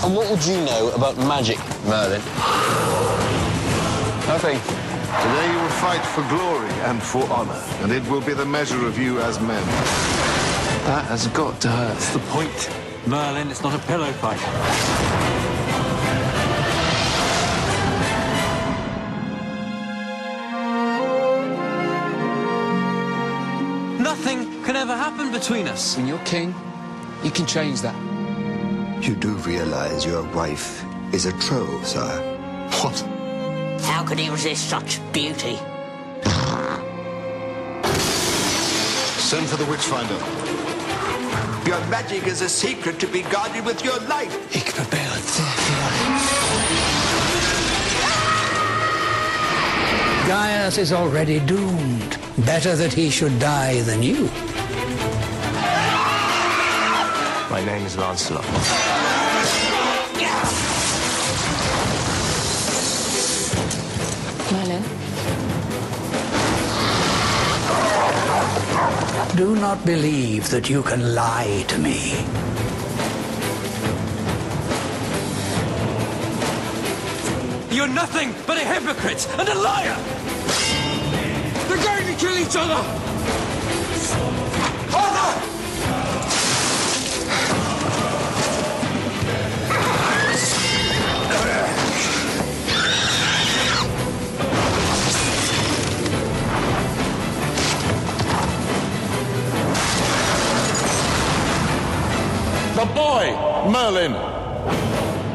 And what would you know about magic, Merlin? Nothing. Today you will fight for glory and for honor, and it will be the measure of you as men. That has got to hurt. That's the point, Merlin. It's not a pillow fight. Nothing can ever happen between us. When you're king, you can change that. You do realize your wife is a troll, sire? What? How could he resist such beauty? Send for the Witchfinder. Your magic is a secret to be guarded with your life. Ik bepaal het zeer. Gaius is already doomed. Better that he should die than you. My name is Lancelot. Merlin? Do not believe that you can lie to me. You're nothing but a hypocrite and a liar! They're going to kill each other! Father! The boy, Merlin.